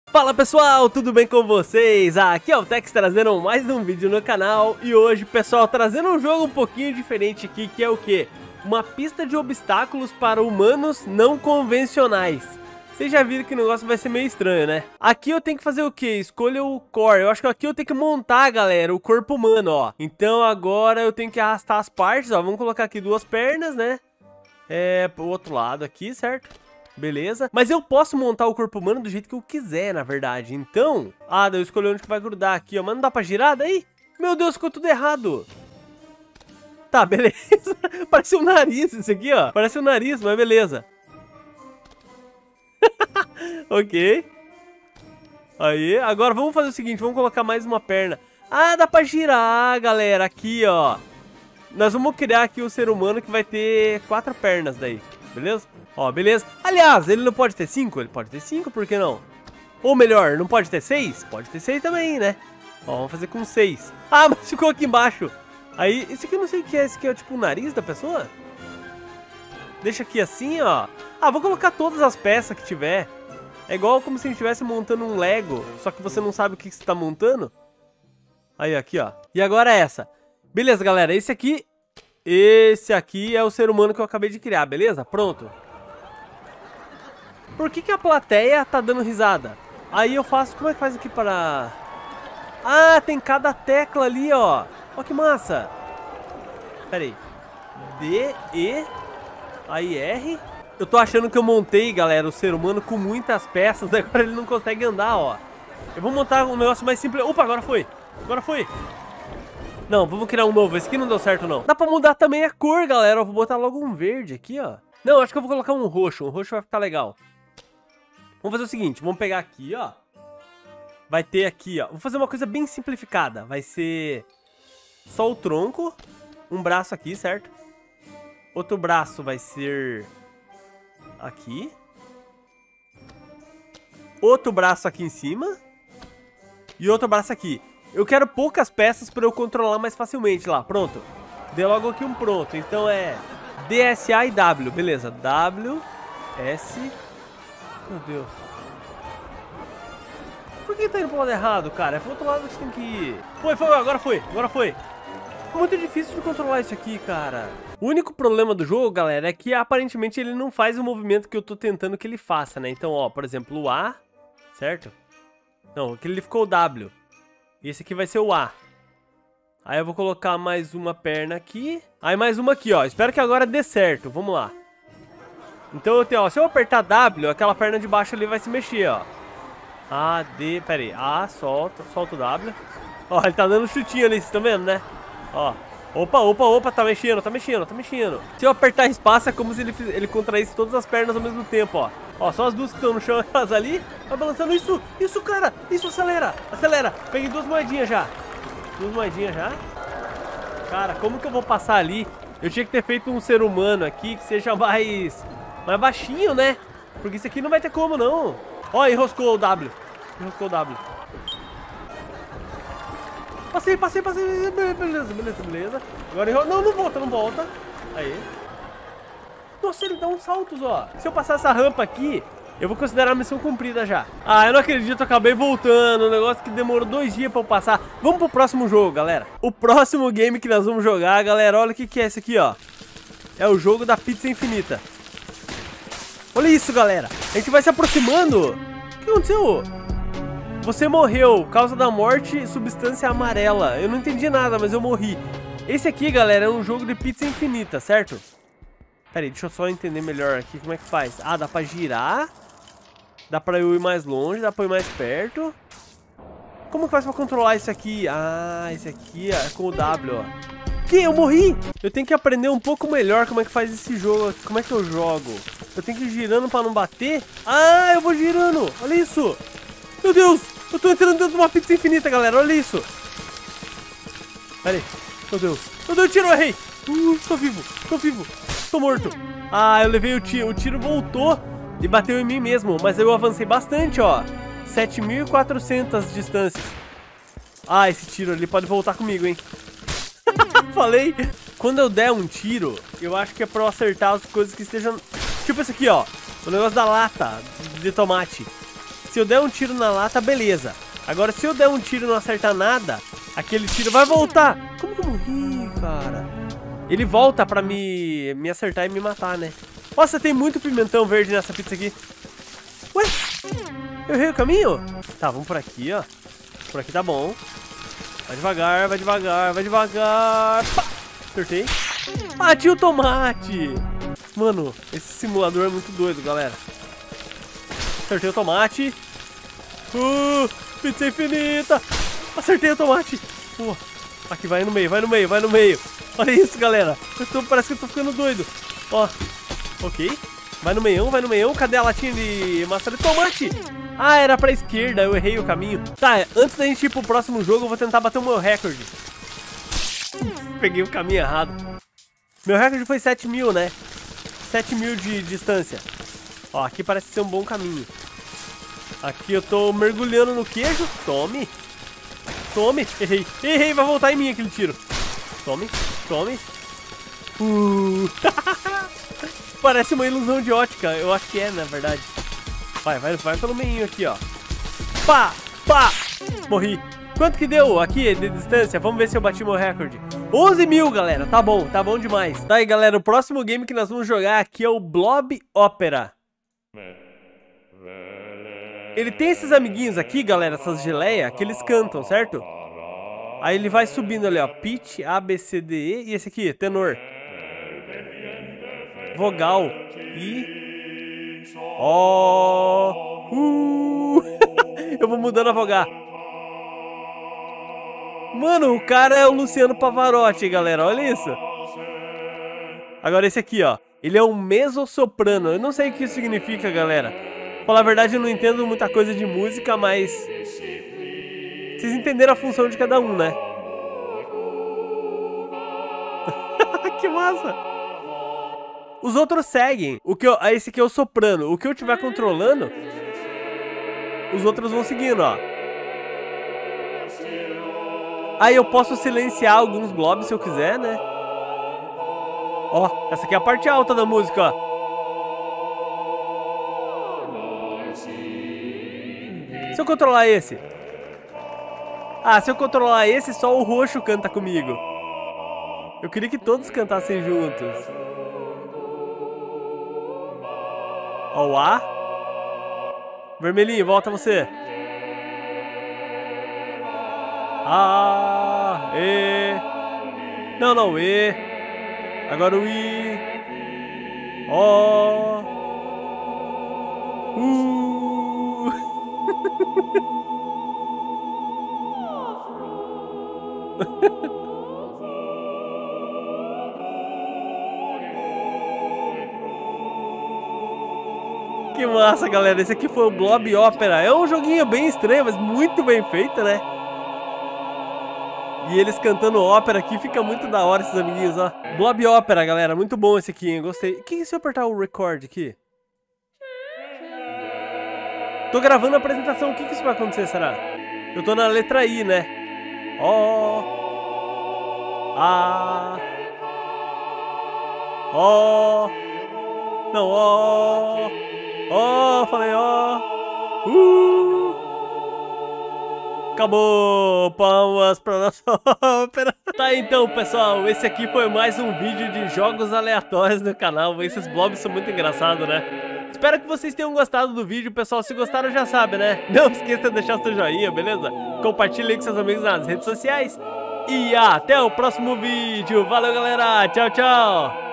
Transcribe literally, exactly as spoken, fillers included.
Fala pessoal, tudo bem com vocês? Aqui é o Tex trazendo mais um vídeo no canal. E hoje, pessoal, trazendo um jogo um pouquinho diferente aqui, que é o quê? Uma pista de obstáculos para humanos não convencionais. Vocês já viram que o negócio vai ser meio estranho, né? Aqui eu tenho que fazer o quê? Escolha o core. Eu acho que aqui eu tenho que montar, galera, o corpo humano, ó. Então agora eu tenho que arrastar as partes, ó. Vamos colocar aqui duas pernas, né? É, pro outro lado aqui, certo? Beleza, mas eu posso montar o corpo humano do jeito que eu quiser, na verdade. Então, ah, eu escolhi onde que vai grudar aqui, ó. Mas não dá pra girar daí? Meu Deus, ficou tudo errado. Tá, beleza. Parece um nariz isso aqui, ó. Parece um nariz, mas beleza. Ok. Aí, agora vamos fazer o seguinte, vamos colocar mais uma perna. Ah, dá pra girar, galera, aqui, ó. Nós vamos criar aqui o ser humano que vai ter quatro pernas daí, beleza? Ó, beleza. Aliás, ele não pode ter cinco? Ele pode ter cinco, por que não? Ou melhor, não pode ter seis? Pode ter seis também, né? Ó, vamos fazer com seis. Ah, mas ficou aqui embaixo. Aí, esse aqui eu não sei o que é. Esse aqui é tipo o nariz da pessoa? Deixa aqui assim, ó. Ah, vou colocar todas as peças que tiver. É igual como se a gente estivesse montando um Lego, só que você não sabe o que você tá montando. Aí, aqui, ó. E agora essa. Beleza, galera. Esse aqui... Esse aqui é o ser humano que eu acabei de criar, beleza? Pronto. Por que que a plateia tá dando risada? Aí eu faço... Como é que faz aqui para... Ah, tem cada tecla ali, ó. Ó que massa. Pera aí. D, E... Aí R... Eu tô achando que eu montei, galera, o ser humano com muitas peças. Agora ele não consegue andar, ó. Eu vou montar um negócio mais simples. Opa, agora foi. Agora foi. Não, vamos criar um novo. Esse aqui não deu certo, não. Dá pra mudar também a cor, galera. Eu vou botar logo um verde aqui, ó. Não, acho que eu vou colocar um roxo. Um roxo vai ficar legal. Vamos fazer o seguinte. Vamos pegar aqui, ó. Vai ter aqui, ó. Vou fazer uma coisa bem simplificada. Vai ser só o tronco. Um braço aqui, certo? Outro braço vai ser... aqui. Outro braço aqui em cima. E outro braço aqui. Eu quero poucas peças para eu controlar mais facilmente lá. Pronto. Dei logo aqui um pronto. Então é D, S, A e W. Beleza. W, S... Meu Deus. Por que tá indo pro lado errado, cara? É pro outro lado que você tem que ir. Foi, foi. Agora foi. Agora foi. É muito difícil de controlar isso aqui, cara. O único problema do jogo, galera, é que aparentemente ele não faz o movimento que eu tô tentando que ele faça, né? Então, ó, por exemplo, o A, certo? Não, aquele ali ficou o W. E esse aqui vai ser o A. Aí eu vou colocar mais uma perna aqui. Aí mais uma aqui, ó. Espero que agora dê certo. Vamos lá. Então eu tenho, ó. Se eu apertar W, aquela perna de baixo ali vai se mexer, ó. A, D, pera aí. A, solta, solta o W. Ó, ele tá dando chutinho ali, vocês estão vendo, né? Ó. Opa, opa, opa, tá mexendo, tá mexendo, tá mexendo. Se eu apertar espaço, é como se ele, ele contraísse todas as pernas ao mesmo tempo, ó. Ó, só as duas que estão no chão, aquelas ali. Vai balançando isso, isso, cara. Isso, acelera, acelera. Peguei duas moedinhas já. Duas moedinhas já. Cara, como que eu vou passar ali? Eu tinha que ter feito um ser humano aqui que seja mais... mais baixinho, né? Porque isso aqui não vai ter como, não. Ó, enroscou o W. Enroscou o W. Passei, passei, passei. Beleza, beleza, beleza. Agora enrolou. Não, não volta, não volta. Aí. Nossa, ele dá uns saltos, ó. Se eu passar essa rampa aqui, eu vou considerar a missão cumprida já. Ah, eu não acredito, eu acabei voltando. Um negócio que demorou dois dias pra eu passar. Vamos pro próximo jogo, galera. O próximo game que nós vamos jogar, galera, olha o que que é esse aqui, ó. É o jogo da pizza infinita. Olha isso, galera. A gente vai se aproximando. O que aconteceu? Você morreu, causa da morte, substância amarela. Eu não entendi nada, mas eu morri. Esse aqui, galera, é um jogo de pizza infinita, certo? Pera aí, deixa eu só entender melhor aqui como é que faz. Ah, dá pra girar. Dá pra eu ir mais longe, dá pra eu ir mais perto. Como que faz pra controlar isso aqui? Ah, esse aqui é com o W, ó. Que? Eu morri? Eu tenho que aprender um pouco melhor como é que faz esse jogo. Como é que eu jogo? Eu tenho que ir girando pra não bater? Ah, eu vou girando. Olha isso. Meu Deus, eu tô entrando dentro de uma pizza infinita, galera. Olha isso. Pera aí. Meu Deus. Meu Deus, tiro, eu errei. Uh, tô vivo, tô vivo. Tô morto. Ah, eu levei o tiro. O tiro voltou e bateu em mim mesmo. Mas eu avancei bastante, ó. sete mil e quatrocentas distâncias. Ah, esse tiro ali pode voltar comigo, hein. Falei. Quando eu der um tiro, eu acho que é pra eu acertar as coisas que estejam... Tipo esse aqui, ó. O negócio da lata de tomate. Se eu der um tiro na lata, beleza. Agora, se eu der um tiro e não acertar nada, aquele tiro vai voltar. Como que eu morri, cara? Ele volta pra me, me acertar e me matar, né? Nossa, tem muito pimentão verde nessa pizza aqui. Ué? Eu errei o caminho? Tá, vamos por aqui, ó. Por aqui tá bom. Vai devagar, vai devagar, vai devagar. Pá! Acertei. Ah, tinha o tomate. Mano, esse simulador é muito doido, galera. Acertei o tomate. Uh, pizza infinita. Acertei o tomate. Pô, aqui, vai no meio, vai no meio, vai no meio. Olha isso, galera. Eu tô, parece que eu tô ficando doido. Ó, ok. Vai no meião, vai no meião. Cadê a latinha de massa de tomate? Ah, era pra esquerda, eu errei o caminho. Tá, antes da gente ir pro próximo jogo, eu vou tentar bater o meu recorde. Peguei o caminho errado. Meu recorde foi sete mil, né? sete mil de distância. Ó, aqui parece ser um bom caminho. Aqui eu tô mergulhando no queijo. Tome. Tome. Errei. Errei, vai voltar em mim aquele tiro. Tome. Tome. Uh. Parece uma ilusão de ótica. Eu acho que é, na verdade. Vai, vai, vai pelo meio aqui, ó. Pá, pá. Morri. Quanto que deu aqui de distância? Vamos ver se eu bati meu recorde. onze mil, galera. Tá bom, tá bom demais. Tá aí, galera. O próximo game que nós vamos jogar aqui é o Blob Opera. Ele tem esses amiguinhos aqui, galera, essas geleia, que eles cantam, certo? Aí ele vai subindo ali, ó. Pitch, A, B, C, D, E. E esse aqui, tenor. Vogal. I. Ó. Uh. Eu vou mudando a vogal. Mano, o cara é o Luciano Pavarotti, galera. Olha isso. Agora esse aqui, ó. Ele é um mezzo-soprano. Eu não sei o que isso significa, galera. Pra falar a verdade, eu não entendo muita coisa de música, mas... vocês entenderam a função de cada um, né? Que massa! Os outros seguem. O que eu... esse aqui é o soprano. O que eu estiver controlando, os outros vão seguindo, ó. Aí eu posso silenciar alguns blobs se eu quiser, né? Ó, essa aqui é a parte alta da música, ó. Se eu controlar esse... ah, se eu controlar esse, só o roxo canta comigo. Eu queria que todos cantassem juntos. Ó, o A. Vermelhinho, volta você. A, E. Não, não, E. Agora o I. O. U. Que massa, galera. Esse aqui foi o Blob Opera. É um joguinho bem estranho, mas muito bem feito, né? E eles cantando ópera aqui, fica muito da hora esses amiguinhos, ó. Blob Opera, galera, muito bom esse aqui, hein? Gostei. O que é se eu apertar o record aqui? Tô gravando a apresentação, o que que isso vai acontecer, será? Eu tô na letra I, né? Ó. A. Ó. Não, ó. Ó, falei ó. Uh. Acabou! Palmas pra nossa ópera! Tá, então, pessoal, esse aqui foi mais um vídeo de jogos aleatórios no canal. Esses blobs são muito engraçados, né? Espero que vocês tenham gostado do vídeo, pessoal. Se gostaram, já sabe, né? Não esqueça de deixar o seu joinha, beleza? Compartilhe com seus amigos nas redes sociais. E até o próximo vídeo. Valeu, galera! Tchau, tchau!